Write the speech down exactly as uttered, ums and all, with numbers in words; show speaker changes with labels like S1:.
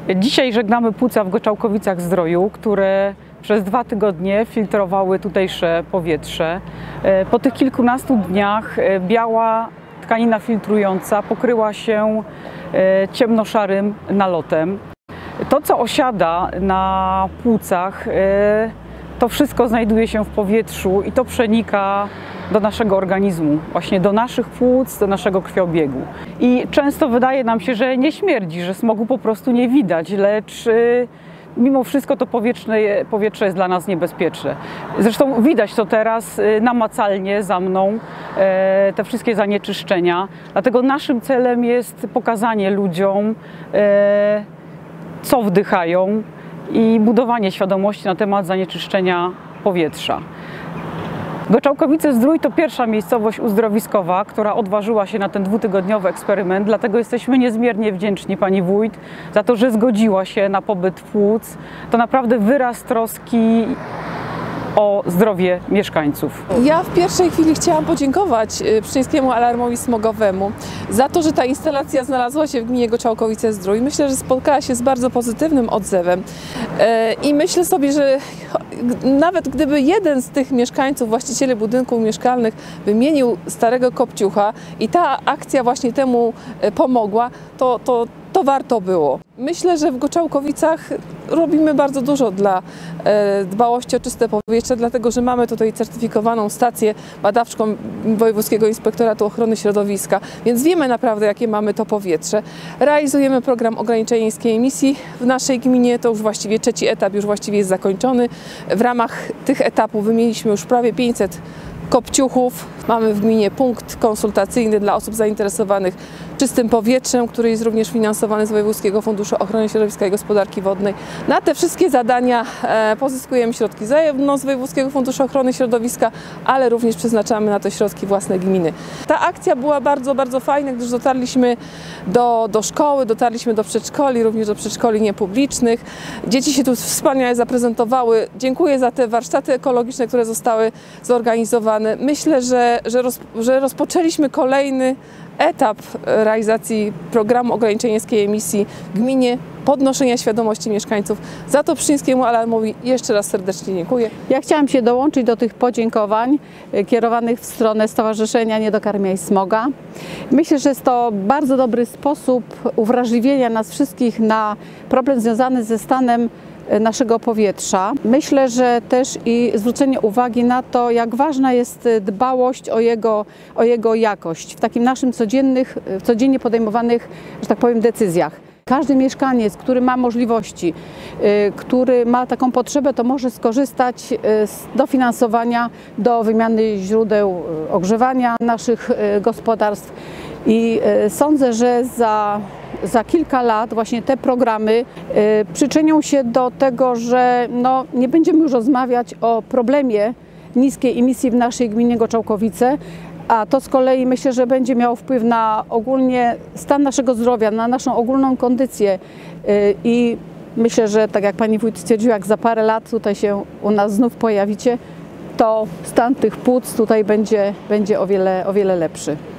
S1: Dzisiaj żegnamy płuca w Goczałkowicach-Zdroju, które przez dwa tygodnie filtrowały tutejsze powietrze. Po tych kilkunastu dniach biała tkanina filtrująca pokryła się ciemnoszarym nalotem. To, co osiada na płucach, to wszystko znajduje się w powietrzu i to przenika do naszego organizmu, właśnie do naszych płuc, do naszego krwiobiegu. I często wydaje nam się, że nie śmierdzi, że smogu po prostu nie widać, lecz mimo wszystko to powietrze, powietrze jest dla nas niebezpieczne. Zresztą widać to teraz namacalnie za mną, te wszystkie zanieczyszczenia. Dlatego naszym celem jest pokazanie ludziom, co wdychają i budowanie świadomości na temat zanieczyszczenia powietrza. Goczałkowice-Zdrój to pierwsza miejscowość uzdrowiskowa, która odważyła się na ten dwutygodniowy eksperyment, dlatego jesteśmy niezmiernie wdzięczni pani wójt za to, że zgodziła się na pobyt płuc. To naprawdę wyraz troski o zdrowie mieszkańców.
S2: Ja w pierwszej chwili chciałam podziękować Pszczyńskiemu Alarmowi Smogowemu za to, że ta instalacja znalazła się w gminie Goczałkowice-Zdrój. Myślę, że spotkała się z bardzo pozytywnym odzewem i myślę sobie, że nawet gdyby jeden z tych mieszkańców, właścicieli budynków mieszkalnych wymienił starego kopciucha i ta akcja właśnie temu pomogła, to, to, to warto było. Myślę, że w Goczałkowicach robimy bardzo dużo dla dbałości o czyste powietrze, dlatego że mamy tutaj certyfikowaną stację badawczą Wojewódzkiego Inspektoratu Ochrony Środowiska, więc wiemy naprawdę, jakie mamy to powietrze. Realizujemy program ograniczenia niskiej emisji w naszej gminie, to już właściwie trzeci etap już właściwie jest zakończony. W ramach tych etapów wymieniliśmy już prawie pięćset kopciuchów. Mamy w gminie punkt konsultacyjny dla osób zainteresowanych czystym powietrzem, który jest również finansowany z Wojewódzkiego Funduszu Ochrony Środowiska i Gospodarki Wodnej. Na te wszystkie zadania pozyskujemy środki zarówno z Wojewódzkiego Funduszu Ochrony Środowiska, ale również przeznaczamy na to środki własne gminy. Ta akcja była bardzo, bardzo fajna, gdyż dotarliśmy do, do szkoły, dotarliśmy do przedszkoli, również do przedszkoli niepublicznych. Dzieci się tu wspaniale zaprezentowały. Dziękuję za te warsztaty ekologiczne, które zostały zorganizowane. Myślę, że, że, roz, że rozpoczęliśmy kolejny etap realizacji programu ograniczenia niskiej emisji w gminie, podnoszenia świadomości mieszkańców. Za to Pszczyńskiemu Alarmowi jeszcze raz serdecznie dziękuję.
S3: Ja chciałam się dołączyć do tych podziękowań kierowanych w stronę Stowarzyszenia Nie dokarmiaj smoga. Myślę, że jest to bardzo dobry sposób uwrażliwienia nas wszystkich na problem związany ze stanem naszego powietrza. Myślę, że też i zwrócenie uwagi na to, jak ważna jest dbałość o jego, o jego jakość w takim naszym codziennych, codziennie podejmowanych, że tak powiem, decyzjach. Każdy mieszkaniec, który ma możliwości, który ma taką potrzebę, to może skorzystać z dofinansowania do wymiany źródeł ogrzewania naszych gospodarstw. I sądzę, że za, za kilka lat właśnie te programy przyczynią się do tego, że no, nie będziemy już rozmawiać o problemie niskiej emisji w naszej gminie Goczałkowice, a to z kolei myślę, że będzie miało wpływ na ogólnie stan naszego zdrowia, na naszą ogólną kondycję i myślę, że tak jak pani wójt stwierdziła, jak za parę lat tutaj się u nas znów pojawicie, to stan tych płuc tutaj będzie, będzie o wiele, o wiele lepszy.